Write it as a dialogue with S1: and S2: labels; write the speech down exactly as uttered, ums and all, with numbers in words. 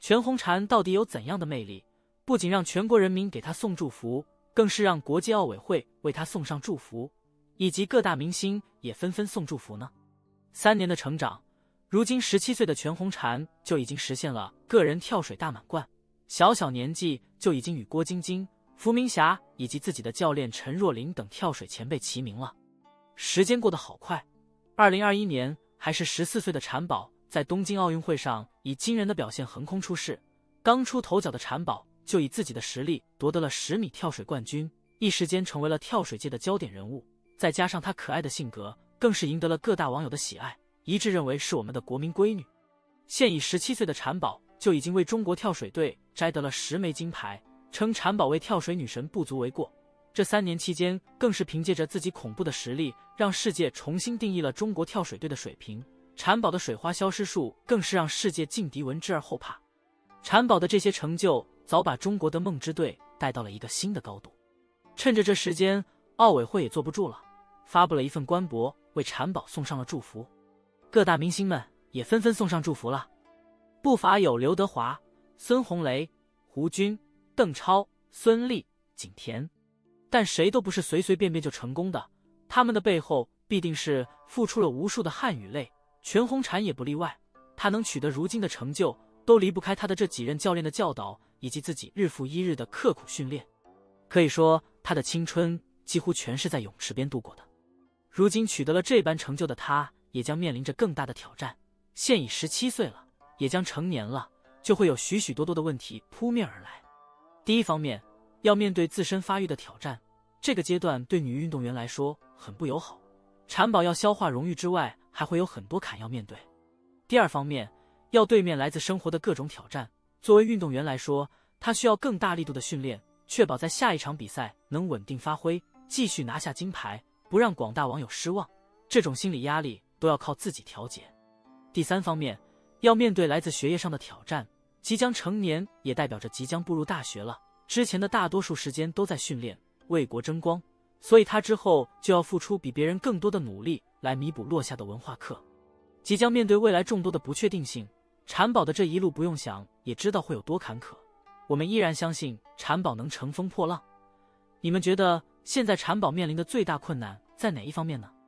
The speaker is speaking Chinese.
S1: 全红婵到底有怎样的魅力，不仅让全国人民给她送祝福，更是让国际奥委会为她送上祝福，以及各大明星也纷纷送祝福呢？三年的成长，如今十七岁的全红婵就已经实现了个人跳水大满贯，小小年纪就已经与郭晶晶、伏明霞以及自己的教练陈若琳等跳水前辈齐名了。时间过得好快，二零二一年还是十四岁的婵宝在东京奥运会上以惊人的表现横空出世，刚出头角的婵宝就以自己的实力夺得了十米跳水冠军，一时间成为了跳水界的焦点人物。再加上她可爱的性格，更是赢得了各大网友的喜爱，一致认为是我们的国民闺女。现已十七岁的婵宝就已经为中国跳水队摘得了十枚金牌，称婵宝为跳水女神不足为过。这三年期间，更是凭借着自己恐怖的实力，让世界重新定义了中国跳水队的水平。婵宝的水花消失术更是让世界劲敌闻之而后怕。婵宝的这些成就早把中国的梦之队带到了一个新的高度。趁着这时间，奥委会也坐不住了，发布了一份官博，为婵宝送上了祝福。各大明星们也纷纷送上祝福了，不乏有刘德华、孙红雷、胡军、邓超、孙俪、景甜。但谁都不是随随便便就成功的，他们的背后必定是付出了无数的汗与泪。全红婵也不例外，她能取得如今的成就，都离不开她的这几任教练的教导，以及自己日复一日的刻苦训练。可以说，她的青春几乎全是在泳池边度过的。如今取得了这般成就的她，也将面临着更大的挑战。现已十七岁了，也将成年了，就会有许许多多的问题扑面而来。第一方面，要面对自身发育的挑战，这个阶段对女运动员来说很不友好。婵宝要消化荣誉之外，还会有很多坎要面对。第二方面，要对面来自生活的各种挑战。作为运动员来说，她需要更大力度的训练，确保在下一场比赛能稳定发挥，继续拿下金牌，不让广大网友失望。这种心理压力都要靠自己调节。第三方面，要面对来自学业上的挑战。即将成年也代表着即将步入大学了，之前的大多数时间都在训练，为国争光，所以他之后就要付出比别人更多的努力来弥补落下的文化课。即将面对未来众多的不确定性，婵宝的这一路不用想也知道会有多坎坷。我们依然相信婵宝能乘风破浪。你们觉得现在婵宝面临的最大困难在哪一方面呢？